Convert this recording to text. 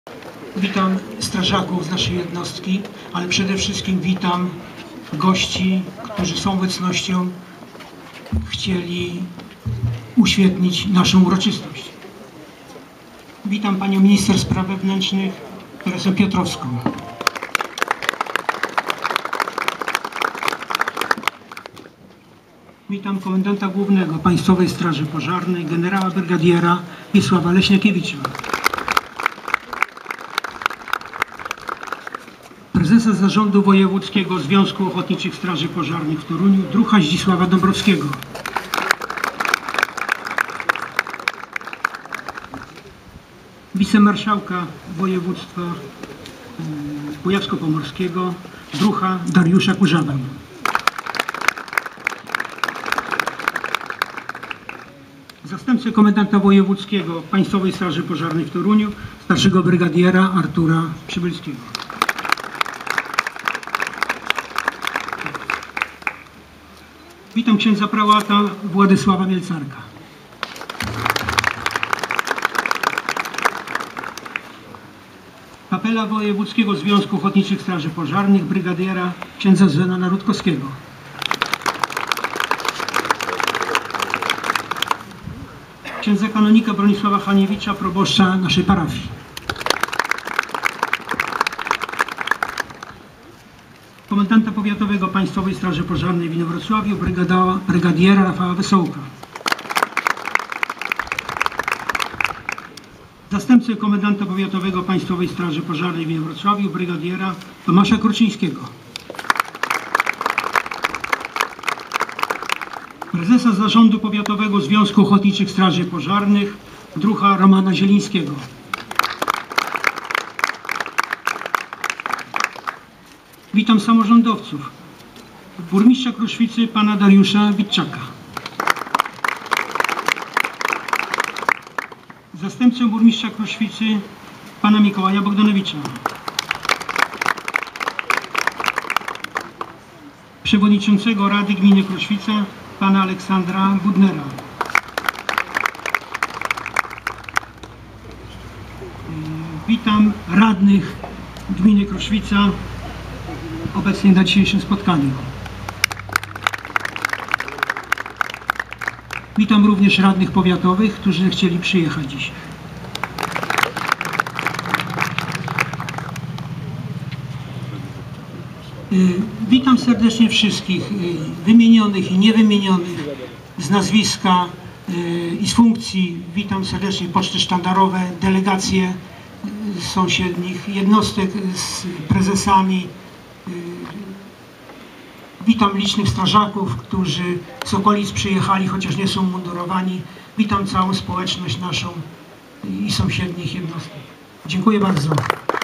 Witam strażaków z naszej jednostki, ale przede wszystkim witam gości, którzy z obecnością chcieli uświetnić naszą uroczystość. Witam Panią Minister Spraw Wewnętrznych Teresę Piotrowską. Witam Komendanta Głównego Państwowej Straży Pożarnej, generała brygadiera Wiesława Leśniakiewicza. Prezesa Zarządu Wojewódzkiego Związku Ochotniczych Straży Pożarnych w Toruniu, druha Zdzisława Dąbrowskiego. Wicemarszałka Województwa Kujawsko-Pomorskiego, druha Dariusza Kurzawę. Zastępcę komendanta wojewódzkiego Państwowej Straży Pożarnej w Toruniu, starszego brygadiera Artura Przybylskiego. Witam księdza prałata Władysława Mielcarka. Kapela Wojewódzkiego Związku Ochotniczych Straży Pożarnych, brygadiera księdza Zenona Rutkowskiego. Księdza kanonika Bronisława Haniewicza, proboszcza naszej parafii. Komendanta Powiatowego Państwowej Straży Pożarnej w Inowrocławiu, brygadiera Rafała Wesołka. Zastępcę komendanta Powiatowego Państwowej Straży Pożarnej w Inowrocławiu, brygadiera Tomasza Kruczyńskiego. Prezesa Zarządu Powiatowego Związku Ochotniczych Straży Pożarnych, druha Romana Zielińskiego. Witam samorządowców, burmistrza Kruszwicy pana Dariusza Witczaka. Zastępcę burmistrza Kruszwicy pana Mikołaja Bogdanowicza. Przewodniczącego Rady Gminy Kruszwica pana Aleksandra Budnera. Witam radnych gminy Kruszwica obecnie na dzisiejszym spotkaniu. Witam również radnych powiatowych, którzy chcieli przyjechać dzisiaj. Witam serdecznie wszystkich wymienionych i niewymienionych z nazwiska i z funkcji. Witam serdecznie poczty sztandarowe, delegacje sąsiednich jednostek z prezesami. Witam licznych strażaków, którzy z okolic przyjechali, chociaż nie są mundurowani. Witam całą społeczność naszą i sąsiednich jednostek. Dziękuję bardzo.